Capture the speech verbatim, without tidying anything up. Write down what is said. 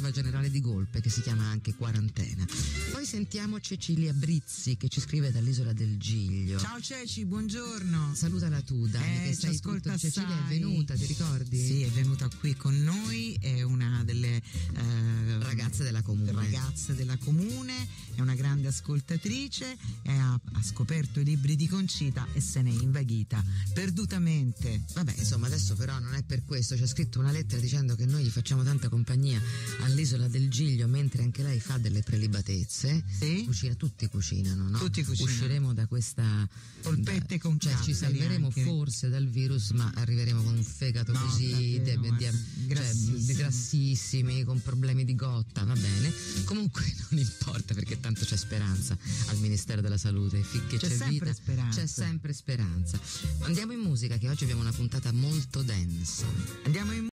riserva generale di Golpe, che si chiama anche Quarantena. Poi sentiamo Cecilia Brizzi, che ci scrive dall'isola del Giglio. Ciao Ceci, buongiorno. Salutala tu, Dani, eh, che sei tutto. Cecilia è venuta, ti ricordi? Sì, è venuta qui con noi, è una delle eh, ragazze della comune. Ragazze della comune, è una grande ascoltatrice, e ha, ha scoperto i libri di Concita e se ne è invaghita perdutamente. Vabbè, insomma, adesso però non è per questo, ci ha scritto una lettera dicendo che noi gli facciamo tanta compagnia all'isola del Giglio, mentre anche lei fa delle prelibatezze. Sì? Cucina, tutti cucinano, no? Tutti cucinano. Usciremo da questa polpette con cioè ci salveremo anche. forse dal virus, ma arriveremo con un fegato no, così davvero, de, de, grassissimi. Cioè, grassissimi, con problemi di gotta, va bene. Comunque non importa, perché tanto c'è speranza al Ministero della Salute, finché c'è, c'è sempre vita speranza. c'è sempre speranza. Andiamo in musica, che oggi abbiamo una puntata molto densa. Andiamo in